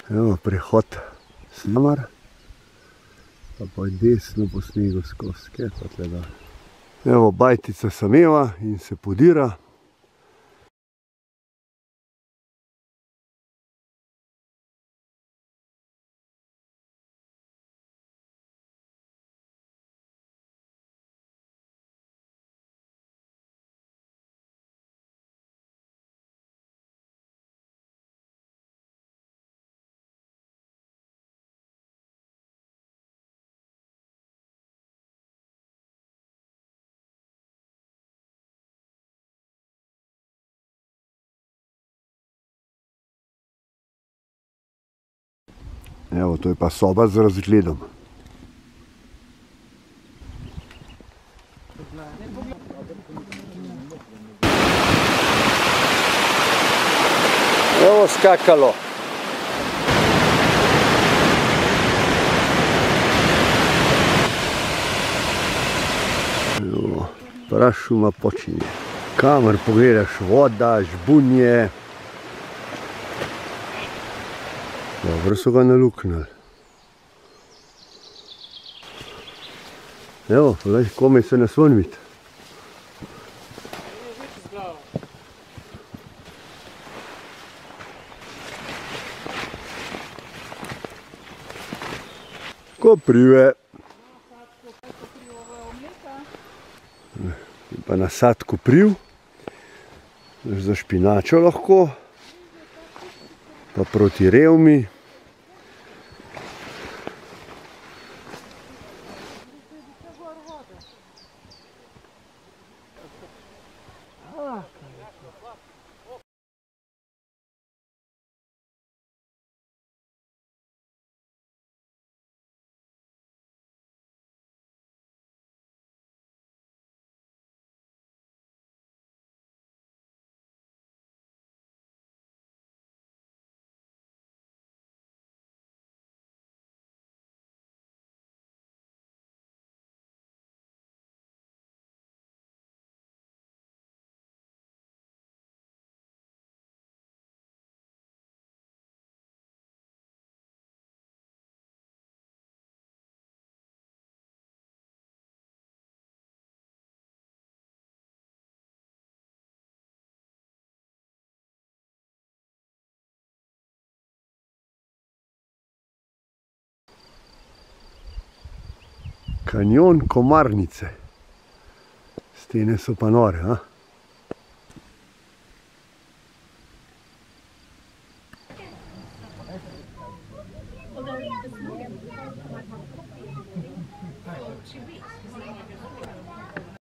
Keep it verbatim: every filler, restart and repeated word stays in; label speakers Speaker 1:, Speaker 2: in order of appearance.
Speaker 1: Evo prehod Samar, pa pa desno po snegu skozi, kaj pa tle da. Evo bajtica sameva in se podira. Evo, to je pa soba z razgledom. Evo skakalo. Evo, prašuma počinje. Kamor pogledaš, voda, žbunje. Dobro so ga naluknili. Evo, gledaj, komaj se nas ven vidi. Koprive. Pa nasad kopriv. Za špinačo lahko. Pa proti revmi. Kanjon Komarnice. Stene so pa nore, a?